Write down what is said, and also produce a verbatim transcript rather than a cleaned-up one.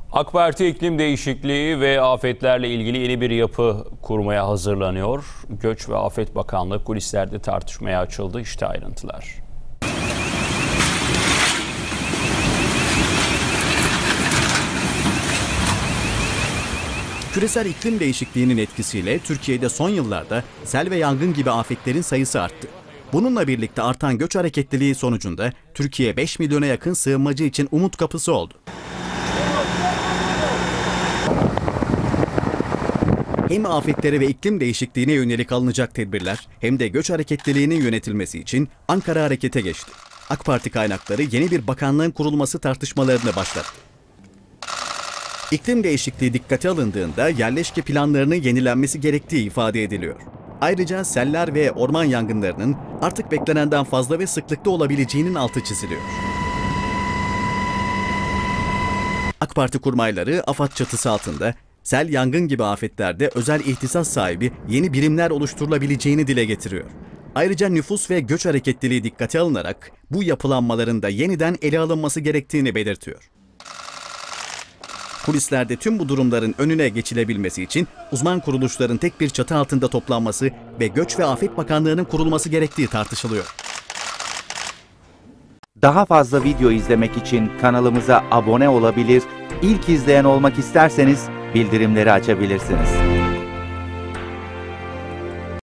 AK Parti iklim değişikliği ve afetlerle ilgili yeni bir yapı kurmaya hazırlanıyor. Göç ve Afet Bakanlığı kulislerde tartışmaya açıldı. İşte ayrıntılar. Küresel iklim değişikliğinin etkisiyle Türkiye'de son yıllarda sel ve yangın gibi afetlerin sayısı arttı. Bununla birlikte artan göç hareketliliği sonucunda Türkiye beş milyona yakın sığınmacı için umut kapısı oldu. Hem afetlere ve iklim değişikliğine yönelik alınacak tedbirler hem de göç hareketliliğinin yönetilmesi için Ankara harekete geçti. AK Parti kaynakları yeni bir bakanlığın kurulması tartışmalarını başlattı. İklim değişikliği dikkate alındığında yerleşke planlarının yenilenmesi gerektiği ifade ediliyor. Ayrıca seller ve orman yangınlarının artık beklenenden fazla ve sıklıkta olabileceğinin altı çiziliyor. AK Parti kurmayları AFAD çatısı altında sel, yangın gibi afetlerde özel ihtisas sahibi yeni birimler oluşturulabileceğini dile getiriyor. Ayrıca nüfus ve göç hareketliliği dikkate alınarak bu yapılanmaların da yeniden ele alınması gerektiğini belirtiyor. Kulislerde tüm bu durumların önüne geçilebilmesi için uzman kuruluşların tek bir çatı altında toplanması ve Göç ve Afet Bakanlığı'nın kurulması gerektiği tartışılıyor. Daha fazla video izlemek için kanalımıza abone olabilir, ilk izleyen olmak isterseniz bildirimleri açabilirsiniz.